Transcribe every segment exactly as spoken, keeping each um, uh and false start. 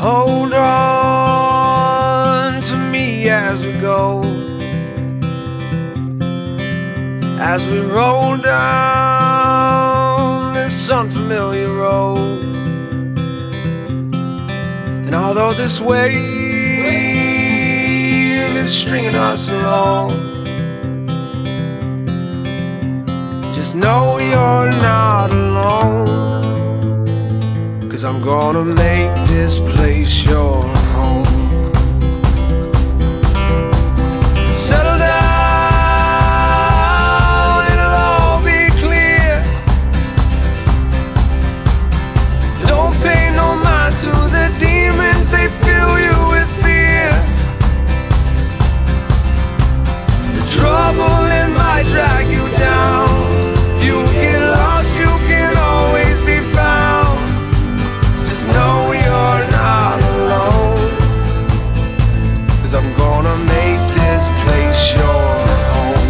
hold on to me as we go, as we roll down this unfamiliar road. And although this wave is stringing us along, just know you're not alone, 'cause I'm gonna make this place your home. Settle down, it'll all be clear. Don't pay no mind to the demons, they fill you with fear. The trouble, it might drag you down. If you get lost, you can always be found. Just know you're not alone, 'cause I'm gonna make this place your home.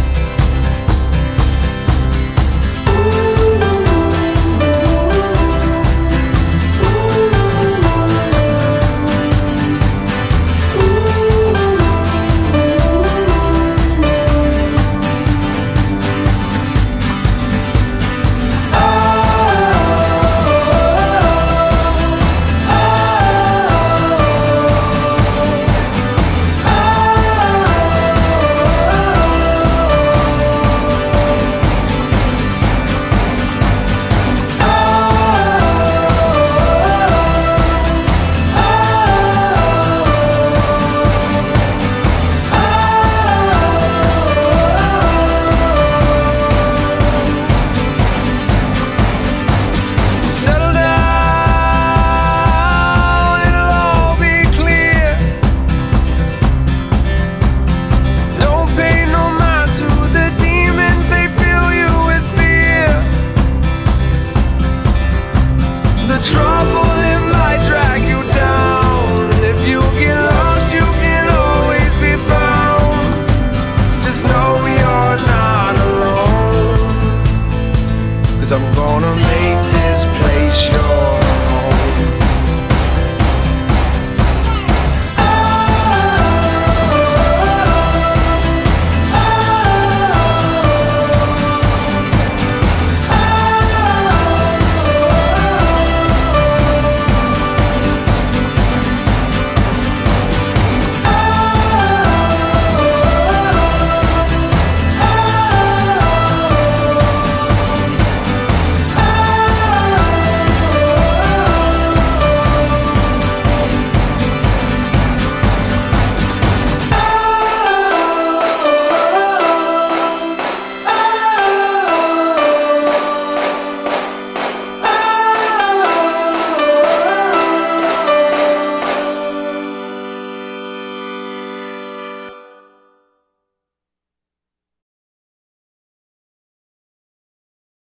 The trouble, it might drag you down. And if you get lost, you can always be found. Just know you're not alone, 'cause I'm gonna make